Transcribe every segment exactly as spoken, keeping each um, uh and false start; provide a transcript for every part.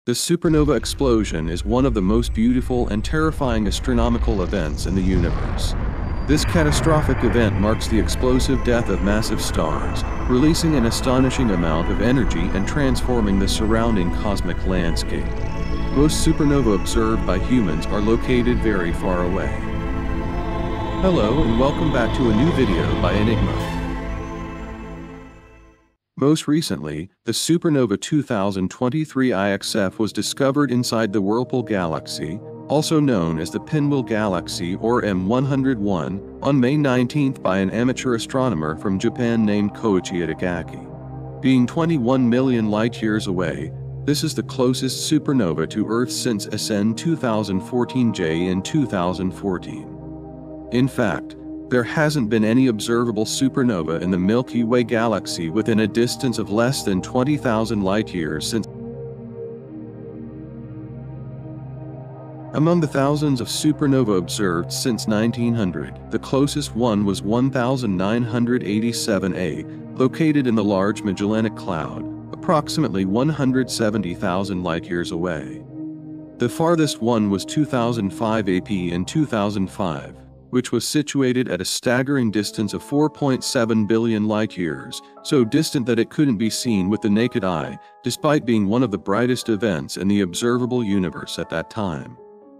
The supernova explosion is one of the most beautiful and terrifying astronomical events in the universe. This catastrophic event marks the explosive death of massive stars, releasing an astonishing amount of energy and transforming the surrounding cosmic landscape. Most supernovae observed by humans are located very far away. Hello and welcome back to a new video by Enigma. Most recently, the supernova two thousand twenty-three I X F was discovered inside the Whirlpool Galaxy, also known as the Pinwheel Galaxy or M one oh one, on May nineteenth by an amateur astronomer from Japan named Koichi Itagaki. Being twenty-one million light-years away, this is the closest supernova to Earth since S N two thousand fourteen J in two thousand fourteen. In fact, there hasn't been any observable supernova in the Milky Way galaxy within a distance of less than twenty thousand light-years since. Among the thousands of supernova observed since nineteen hundred, the closest one was one thousand nine hundred eighty-seven A, located in the Large Magellanic Cloud, approximately one hundred seventy thousand light-years away. The farthest one was two thousand five A P in two thousand five. Which was situated at a staggering distance of four point seven billion light-years, so distant that it couldn't be seen with the naked eye, despite being one of the brightest events in the observable universe at that time.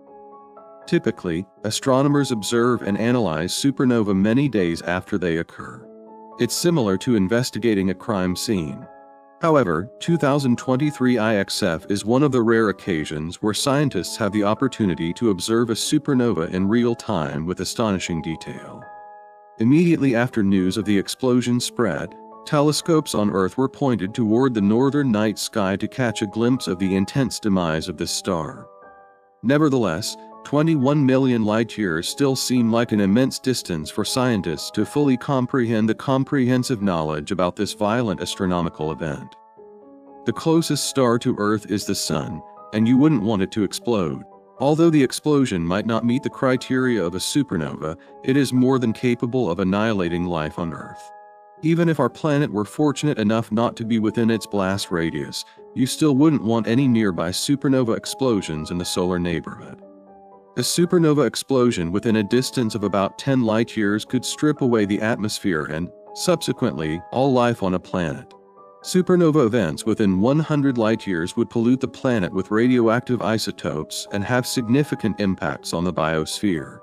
Typically, astronomers observe and analyze supernova many days after they occur. It's similar to investigating a crime scene. However, two thousand twenty-three I X F is one of the rare occasions where scientists have the opportunity to observe a supernova in real time with astonishing detail. Immediately after news of the explosion spread, telescopes on Earth were pointed toward the northern night sky to catch a glimpse of the intense demise of this star. Nevertheless, twenty-one million light-years still seem like an immense distance for scientists to fully comprehend the comprehensive knowledge about this violent astronomical event. The closest star to Earth is the Sun, and you wouldn't want it to explode. Although the explosion might not meet the criteria of a supernova, it is more than capable of annihilating life on Earth. Even if our planet were fortunate enough not to be within its blast radius, you still wouldn't want any nearby supernova explosions in the solar neighborhood. A supernova explosion within a distance of about ten light-years could strip away the atmosphere and, subsequently, all life on a planet. Supernova events within one hundred light-years would pollute the planet with radioactive isotopes and have significant impacts on the biosphere.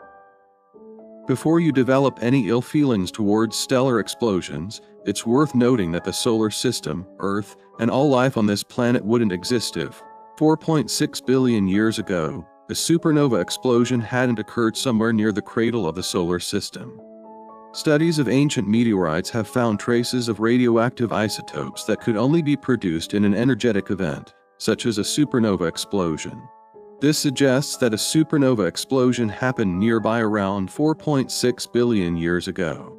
Before you develop any ill feelings towards stellar explosions, it's worth noting that the solar system, Earth, and all life on this planet wouldn't exist if, four point six billion years ago, a supernova explosion hadn't occurred somewhere near the cradle of the solar system. Studies of ancient meteorites have found traces of radioactive isotopes that could only be produced in an energetic event, such as a supernova explosion. This suggests that a supernova explosion happened nearby around four point six billion years ago.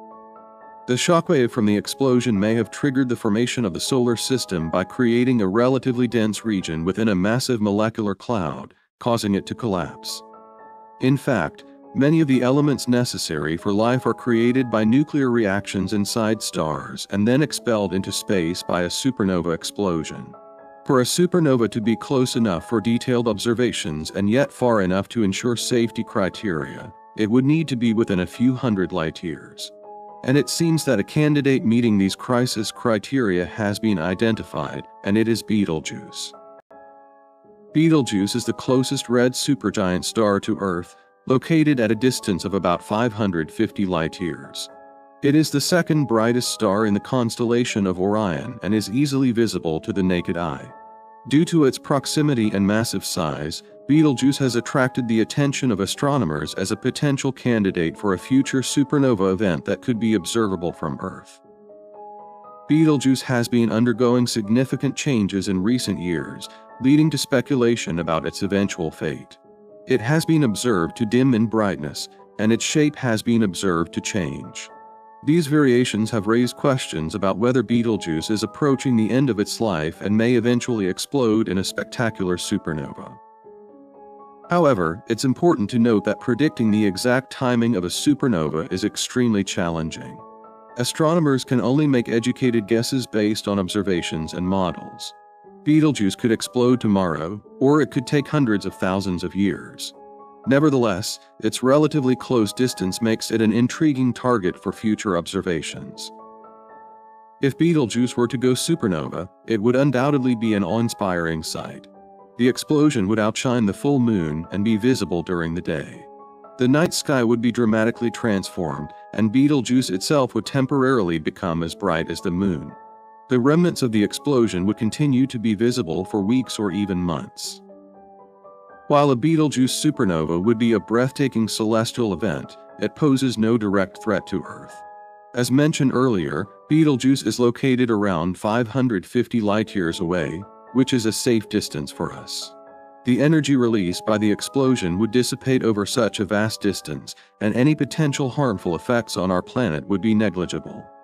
The shockwave from the explosion may have triggered the formation of the solar system by creating a relatively dense region within a massive molecular cloud, causing it to collapse. In fact, many of the elements necessary for life are created by nuclear reactions inside stars and then expelled into space by a supernova explosion. For a supernova to be close enough for detailed observations and yet far enough to ensure safety criteria, it would need to be within a few hundred light-years. And it seems that a candidate meeting these crisis criteria has been identified, and it is Betelgeuse. Betelgeuse is the closest red supergiant star to Earth, located at a distance of about five hundred fifty light-years. It is the second brightest star in the constellation of Orion and is easily visible to the naked eye. Due to its proximity and massive size, Betelgeuse has attracted the attention of astronomers as a potential candidate for a future supernova event that could be observable from Earth. Betelgeuse has been undergoing significant changes in recent years, leading to speculation about its eventual fate. It has been observed to dim in brightness, and its shape has been observed to change. These variations have raised questions about whether Betelgeuse is approaching the end of its life and may eventually explode in a spectacular supernova. However, it's important to note that predicting the exact timing of a supernova is extremely challenging. Astronomers can only make educated guesses based on observations and models. Betelgeuse could explode tomorrow, or it could take hundreds of thousands of years. Nevertheless, its relatively close distance makes it an intriguing target for future observations. If Betelgeuse were to go supernova, it would undoubtedly be an awe-inspiring sight. The explosion would outshine the full moon and be visible during the day. The night sky would be dramatically transformed, and Betelgeuse itself would temporarily become as bright as the moon. The remnants of the explosion would continue to be visible for weeks or even months. While a Betelgeuse supernova would be a breathtaking celestial event, it poses no direct threat to Earth. As mentioned earlier, Betelgeuse is located around five hundred fifty light-years away, which is a safe distance for us. The energy released by the explosion would dissipate over such a vast distance, and any potential harmful effects on our planet would be negligible.